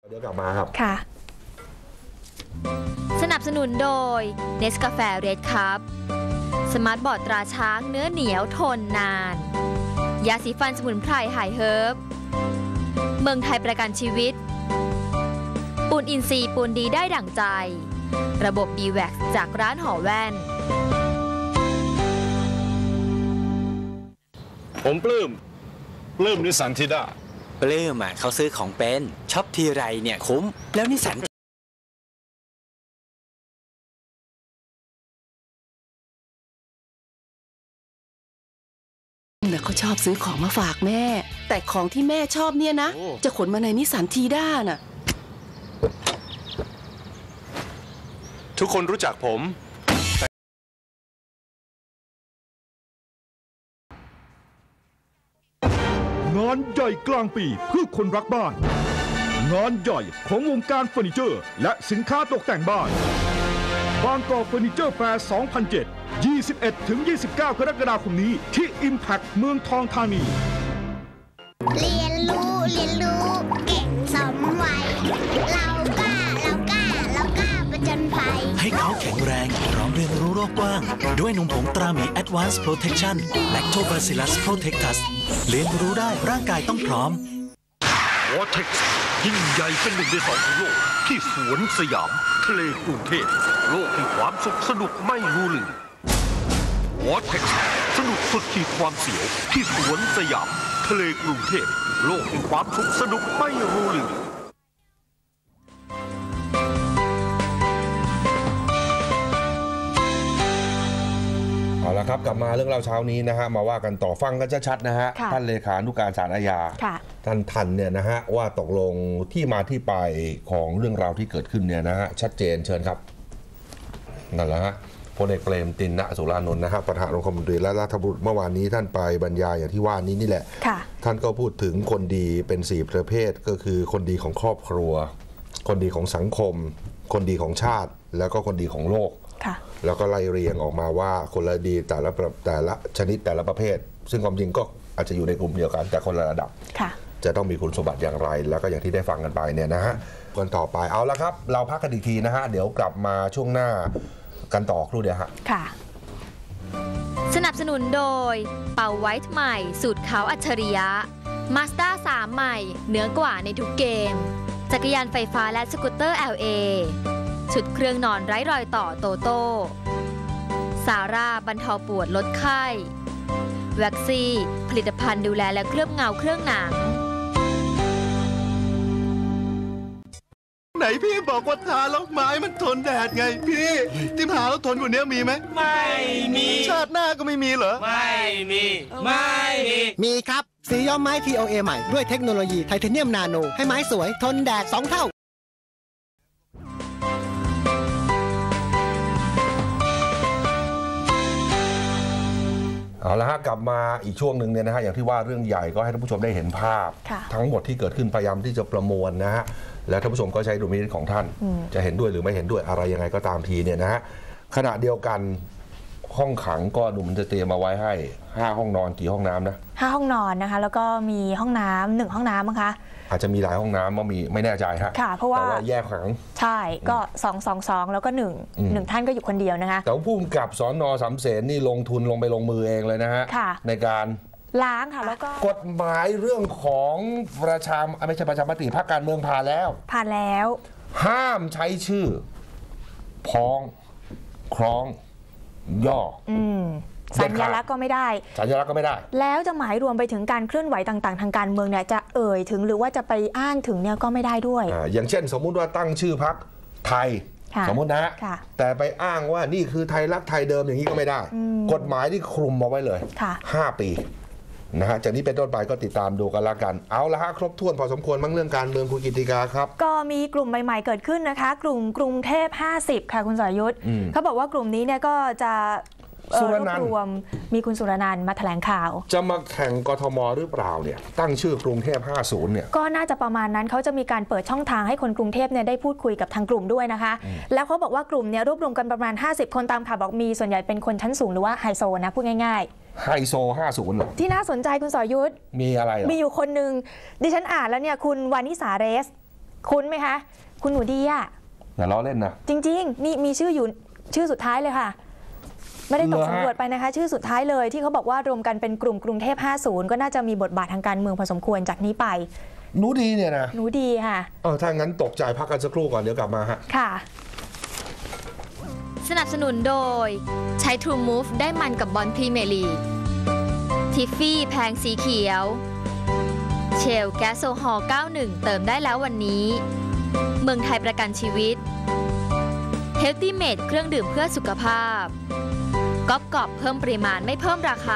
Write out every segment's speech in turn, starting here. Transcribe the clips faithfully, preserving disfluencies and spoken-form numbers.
เดี๋ยวกลับมาครับค่ะสนับสนุนโดย Nescafe Red Cup สมาร์ทบอร์ดตราช้างเนื้อเหนียวทนนานยาสีฟันสมุนไพรไฮเฮิร์บเมืองไทยประกันชีวิตปูนอินทรีย์ปูนดีได้ดั่งใจระบบ บี แว็กซ์ จากร้านหอแว่นผมปลื้มปลื้มนิสสันทิด้าปลื้มอ่ะเขาซื้อของเป็นช็อปทีไรเนี่ยคุ้มแล้วนิสสันเนี่ยเขาชอบซื้อของมาฝากแม่แต่ของที่แม่ชอบเนี่ยนะจะขนมาในนิสสันทีด้าน่ะทุกคนรู้จักผมงานใหญ่กลางปีเพื่อคนรักบ้านงานใหญ่ของวงการเฟอร์นิเจอร์และสินค้าตกแต่งบ้านบางกอกเฟอร์นิเจอร์แฟร์ สองพันเจ็ด ยี่สิบเอ็ดถึงยี่สิบเก้า กรกฎาคมนี้ที่ Impact เมืองทองธานีเรียนรู้เรียนรู้เก่งสมวัยเรากล้าเรากล้าเรากล้าประจนภัยให้เขาแข็งแรงพร้อมเรียนรู้โลกกว้างด้วยนมผงตราหมี Advanced Protection Lactobacillus Protectus เรียนรู้ได้ร่างกายต้องพร้อม Vortex ยิ่งใหญ่เป็นหนึ่งในสองของโลกที่สวนสยามทะเลกรุงเทพโลกแห่งความสุขสนุกไม่รู้ลืม Vortex สนุกสุดขีดความเสียวที่สวนสยามทะเลกรุงเทพโลกแห่งความสุขสนุกไม่รู้ลืมเอาละครับกลับมาเรื่องเราเช้านี้นะฮะมาว่ากันต่อฟังกันชัดๆนะฮะท่านเลขานุการศาลอาญาท่านทันเนี่ยนะฮะว่าตกลงที่มาที่ไปของเรื่องราวที่เกิดขึ้นเนี่ยนะฮะชัดเจนเชิญครับนั่นแหละฮะพลเอกเปรมติณสุรานนท์นะฮะประธานองคมนตรีและรัฐบุรุษเมื่อวานนี้ท่านไปบรรยายอย่างที่ว่านี้นี่แหละท่านก็พูดถึงคนดีเป็นสี่ประเภทก็คือคนดีของครอบครัวคนดีของสังคมคนดีของชาติแล้วก็คนดีของโลกแล้วก็ไล่เรียงออกมาว่าคนละดีแต่ละแต่ละชนิดแต่ละประเภทซึ่งความจริงก็อาจจะอยู่ในกลุ่มเดียวกันแต่คนละระดับจะต้องมีคุณสมบัติอย่างไรแล้วก็อย่างที่ได้ฟังกันไปเนี่ยนะฮะกันต่อไปเอาละครับเราพักกันอีกทีนะฮะเดี๋ยวกลับมาช่วงหน้ากันต่อครู่เดียวฮะค่ะสนับสนุนโดยเป่าไวท์ใหม่สูตรขาวอัจฉริยะ Mazda สามใหม่เหนือกว่าในทุกเกมจักรยานไฟฟ้าและสกูตเตอร์ แอล เอ ชุดเครื่องนอนไร้รอยต่อโตโต้ซาร่าบรรเทาปวดลดไข้แว็กซี่ผลิตภัณฑ์ดูแลและเคลือบเงาเครื่องหนังไหนพี่บอกว่าทาแล้วไม้มันทนแดดไงพี่ที่ทาแล้วทนกว่านี้มีไหมไม่มีชาติหน้าก็ไม่มีเหรอไม่มีไม่มีมีครับสีย้อมไม้ ที โอ เอ ใหม่ด้วยเทคโนโลยีไทเทเนียมนาโนให้ไม้สวยทนแดดสองเท่าเอาละฮะกลับมาอีกช่วงหนึ่งเนี่ยนะฮะอย่างที่ว่าเรื่องใหญ่ก็ให้ท่านผู้ชมได้เห็นภาพทั้งหมดที่เกิดขึ้นพยายามที่จะประมวลนะฮะและท่านผู้ชมก็ใช้ดุลพินิจของท่านจะเห็นด้วยหรือไม่เห็นด้วยอะไรยังไงก็ตามทีเนี่ยนะฮะขณะเดียวกันห้องขังก็ดูมันจะเตรียมมาไว้ให้ห้าห้องนอนกี่ห้องน้ำนะห้าห้องนอนนะคะแล้วก็มีห้องน้ำหนึ่งห้องน้ำมั้งคะอาจจะมีหลายห้องน้ำว่ามีไม่แน่ใจฮะค่ะเพราะว่าแยกขังใช่ก็สองสองสองแล้วก็หนึ่งหนึ่งท่านก็อยู่คนเดียวนะคะแต่ผู้กำกับสน.สามเสนนี่ลงทุนลงไปลงมือเองเลยนะฮะในการล้างค่ะแล้วก็กฎหมายเรื่องของประชาไม่ใช่ประชามติพรรคการเมืองผ่านแล้วผ่านแล้วห้ามใช้ชื่อพ้องคล้องย่ออืมสัญลักษณ์ก็ไม่ได้สัญลักษณ์ก็ไม่ได้แล้วจะหมายรวมไปถึงการเคลื่อนไหวต่างๆทางการเมืองเนี่ยจะเอ่ยถึงหรือว่าจะไปอ้างถึงเนี่ยก็ไม่ได้ด้วยอ, อย่างเช่นสมมุติว่าตั้งชื่อพรรคไทยสมมตินะแต่ไปอ้างว่านี่คือไทยรักไทยเดิมอย่างนี้ก็ไม่ได้กฎหมายที่คลุมเอาไว้เลยห้าปีนะฮะจากนี้เป็นต้นไปก็ติดตามดูกันละกันเอาละฮะครบถ้วนพอสมควรมั้งเรื่องการเมืองคุณกิติกาครับก็มีกลุ่มใหม่ๆเกิดขึ้นนะคะกลุ่มกรุงเทพห้าสิบค่ะคุณสรยุทธเขาบอกว่ากลุ่มนี้เนี่ยก็จะสุรนันท์รวมมีคุณสุรนันท์มาแถลงข่าวจะมาแข่งกทมหรือเปล่าเนี่ยตั้งชื่อกรุงเทพห้าสิบเนี่ยก็น่าจะประมาณนั้นเขาจะมีการเปิดช่องทางให้คนกรุงเทพเนี่ยได้พูดคุยกับทางกลุ่มด้วยนะคะแล้วเขาบอกว่ากลุ่มเนี่ยรวบรวมกันประมาณห้าสิบคนตามข่าวบอกมีส่วนใหญ่เป็นคนชั้นสูงหรือว่าไฮโซนะพูดง่ายๆไฮโซห้าสิบเหรอที่น่าสนใจคุณสรยุทธมีอะไรมีอยู่คนนึงดิฉันอ่านแล้วเนี่ยคุณวานิสาเรสคุ้นไหมคะคุณหนูดีอ่ะอย่าล้อเล่นนะจริงๆนี่มีชื่ออยู่ชื่อสุดท้ายเลยค่ะไม่ได้ตกสำรวจไปนะคะชื่อสุดท้ายเลยที่เขาบอกว่ารวมกันเป็นกลุ่มกรุงเทพห้าสิบก็น่าจะมีบทบาททางการเมืองพอสมควรจากนี้ไปหนูดีเนี่ยนะหนูดีค่ะเออถ้างั้นตกใจพักกันสักครู่ก่อนเดี๋ยวกลับมาฮะค่ะสนับสนุนโดยใช้ True Move ได้มันกับบอลพรีเมียร์ลีกทิฟฟี่แพงสีเขียวเชลแก๊สโซฮอล์เก้าสิบเอ็ดเติมได้แล้ววันนี้เมืองไทยประกันชีวิต Healthy Made เครื่องดื่มเพื่อสุขภาพก๊อบกอบเพิ่มปริมาณไม่เพิ่มราค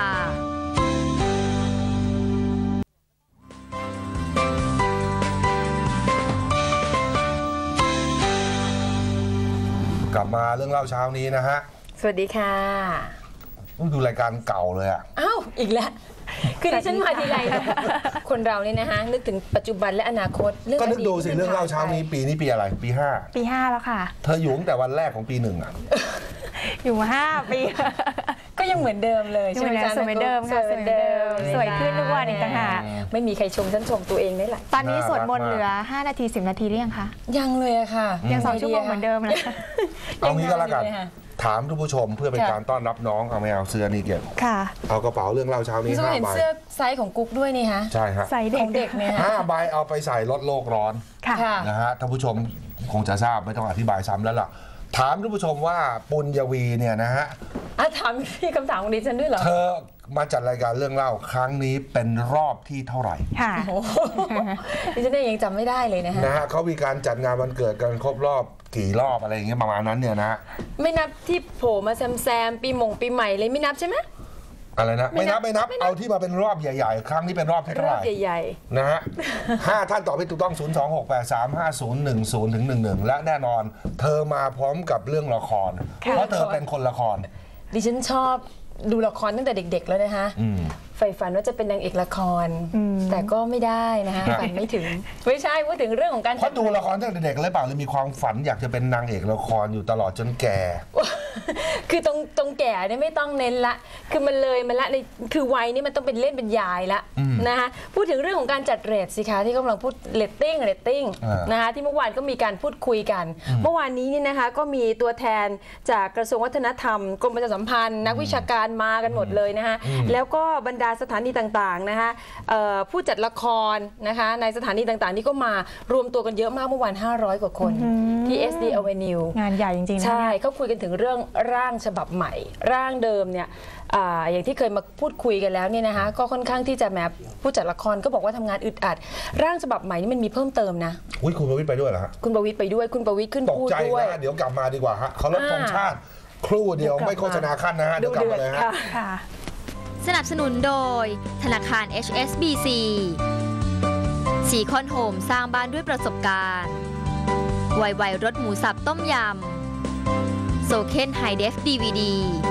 ากลับมาเรื่องเล่าเช้านี้นะฮะสวัสดีค่ะต้องดูรายการเก่าเลยอ่ะอ้าวอีกแล้วคือดิฉันมาทีไรคนเราเนี่ยนะฮะนึกถึงปัจจุบันและอนาคตก็นึกดูสิเรื่องเล่าเช้านี้ปีนี้ปีอะไรปีห้าปีห้าแล้วค่ะเธออยู่ตั้งแต่วันแรกของปีหนึ่งอ่ะอยู่มาห้าปีก็ยังเหมือนเดิมเลยใช่ไหมจ๊ะสวยเดิมค่ะสวยเดิมสวยขึ้นทุกวันอีกต่างหากไม่มีใครชมฉันชมตัวเองได้แหละตอนนี้สวดมนต์เหลือห้านาทีสิบนาทีหรือยังคะยังเลยอะค่ะยังสองชั่วโมงเหมือนเดิมเลยเอางี้ก็แล้วกันถามทุกผู้ชมเพื่อเป็นการต้อนรับน้องเอาไม่เอาเสื้อนี่เก็บเอากระเป๋าเรื่องเล่าเช้านี้ห้าใบเสื้อไซส์ของกุ๊กด้วยนี่ฮะใช่ฮะใส่ของเด็กเนี่ยห้าใบเอาไปใส่ลดโลกร้อนนะฮะท่านผู้ชมคงจะทราบไม่ต้องอธิบายซ้ำแล้วล่ะถามท่านผู้ชมว่าปุญญวีเนี่ยนะฮะถามพี่คำถามของดิฉันด้วยเหรอเธอมาจัดรายการเรื่องเล่าครั้งนี้เป็นรอบที่เท่าไหร่ค่ะดิฉันยังจำไม่ได้เลยนะฮะนะฮะเขามีการจัดงานวันเกิดกันครบรอบกี่รอบอะไรอย่างเงี้ยประมาณนั้นเนี่ยนะไม่นับที่โผล่มาแซมแซมปีมงปีใหม่เลยไม่นับใช่ไหมอะไรนะไม่นับไม่นับเอาที่มาเป็นรอบใหญ่ๆครั้งนี้เป็นรอบที่เท่าไหร่รอบใหญ่ๆนะฮะห้าท่านตอบไปถูกต้องศูนย์ สอง หก แปด สาม ห้า ศูนย์ หนึ่ง ศูนย์ ถึง หนึ่ง หนึ่งและแน่นอนเธอมาพร้อมกับเรื่องละครเพราะเธอเป็นคนละครดิฉันชอบดูละครตั้งแต่เด็กๆแล้วนะคะใฝ่ฝันว่าจะเป็นนางเอกละครแต่ก็ไม่ได้นะคะฝันไม่ถึงไม่ใช่พูดถึงเรื่องของการเพราะดูละครตั้งแต่เด็กเลยเปล่าเลยมีความฝันอยากจะเป็นนางเอกละครอยู่ตลอดจนแก่คือตรงตรงแก่เนี่ยไม่ต้องเน้นละคือมันเลยมันละในคือวัยนี้มันต้องเป็นเล่นเป็นยายละนะคะพูดถึงเรื่องของการจัดเรทสิคะที่กำลังพูดเรตติ้งเรตติ้งนะคะที่เมื่อวานก็มีการพูดคุยกันเมื่อวานนี้นี่นะคะก็มีตัวแทนจากกระทรวงวัฒนธรรมกรมประชาสัมพันธ์นักวิชาการมากันหมดเลยนะคะแล้วก็บรรดาสถานีต่างๆนะคะผู้จัดละครนะคะในสถานีต่างๆนี่ก็มารวมตัวกันเยอะมากเมื่อวานห้าร้อยกว่าคนที่ เอส ดี Avenue งานใหญ่จริงๆนะใช่เขาคุยกันถึงเรื่องร่างฉบับใหม่ร่างเดิมเนี่ย อ, อย่างที่เคยมาพูดคุยกันแล้วเนี่ยนะคะก็ค่อนข้างที่จะแม้ผู้จัดละครก็บอกว่าทำงานอึดอัดร่างฉบับใหม่นี่มันมีเพิ่มเติมนะอุ้ยคุณประวิตรไปด้วยเหรอฮะคุณประวิตรไปด้วยคุณประวิตรขึ้นพูดด้วยตกใจนะเดี๋ยวกลับมาดีกว่าฮะเขาลดธงชาติครู่เดียวไม่โฆษณาขั้นนะฮะเดี๋ยวกลับมาเลยฮะสนับสนุนโดยธนาคาร เอช เอส บี ซี สีคอนโฮมสร้างบ้านด้วยประสบการณ์ไวๆรสหมูสับต้มยำโซเคนไฮเดฟ ดี วี ดี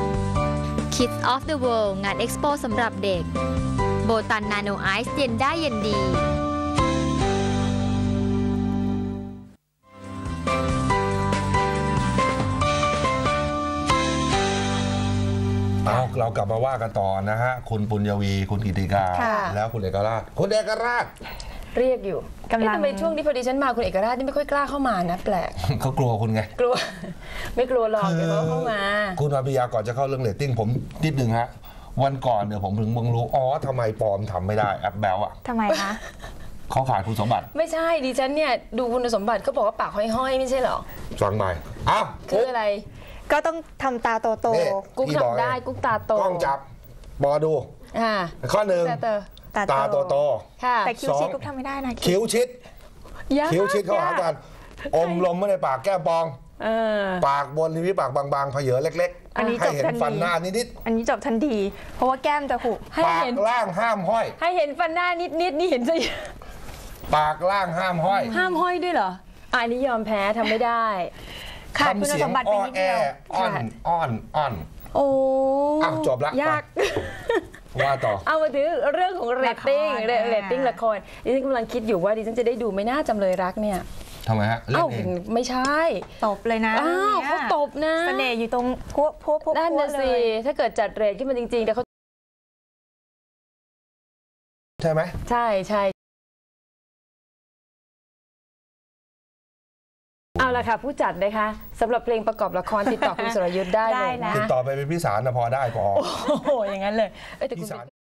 Kids of the World งานเอ็กซ์โปสำหรับเด็กโบตันนาโนไอซ์เย็นได้เย็นดีเอาเรากลับมาว่ากันต่อนะฮะคุณปุญญวีคุณกิติกาแล้วคุณเอกราชคุณเอกราชเรียกอยู่กำลังทำไมช่วงนี้พอดีฉันมาคุณเอกราชนี่ไม่ค่อยกล้าเข้ามานะแปลกเขากลัวคุณไงกลัวไม่กลัวหรอกเดี๋ยวเขาเข้ามาคุณอภิยาก่อนจะเข้าเรื่องเรตติ้งผมนิดนึงฮะวันก่อนเนี่ยผมถึงมึงรู้อ๋อทำไมปลอมทำไม่ได้แอปแบลอะทำไมคะเขาขาดคุณสมบัติไม่ใช่ดิฉันเนี่ยดูคุณสมบัติเขาบอกว่าปากห้อยๆไม่ใช่หรอฟังใหม่อ้าวคืออะไรก็ต้องทำตาโตๆกุ๊กทำได้กุ๊กตาโตกล้องจับมอดูข้อหนึ่งตาโตโตแต่คิ้วชิดกุ๊กทำไม่ได้นะคิ้วชิดคิ้วชิดเข้าหากันอมลมไม่ในปากแก้มปองปากบนริมฝีปากบางๆเผยเล็กๆให้เห็นฟันหน้านิดๆอันนี้จบทันทีเพราะว่าแก้มจะหุบปากล่างห้ามห้อยให้เห็นฟันหน้านิดๆนี่เห็นสิปากล่างห้ามห้อยห้ามห้อยด้วยเหรออันนี้ยอมแพ้ทำไม่ได้ขาดคุณสมบัติไปนิดเดียวอ่อนอ่อนอ่อนโอ้จบละยากว่าต่อเอามาถึงเรื่องของเรตติ้งเรตติ้งละครดิฉันกำลังคิดอยู่ว่าดิฉันจะได้ดูไม่น่าจำเลยรักเนี่ยทำไมฮะเอ้าไม่ใช่ตบเลยนะอ้าวเขาตบนะเสน่ห์อยู่ตรงพวกพวกพวกนั่นน่ะสิถ้าเกิดจัดเรทขึ้นมาจริงๆแต่เขาใช่ไหมใช่ใช่เอาละค่ะผู้จัดนะคะสำหรับเพลงประกอบละครติดต่อคุณสรยุทธ์ได้เลยนะติดต่อไปเป็นพี่สารนะพอได้พอโอ้โหอย่างนั้นเลยแต่คุณ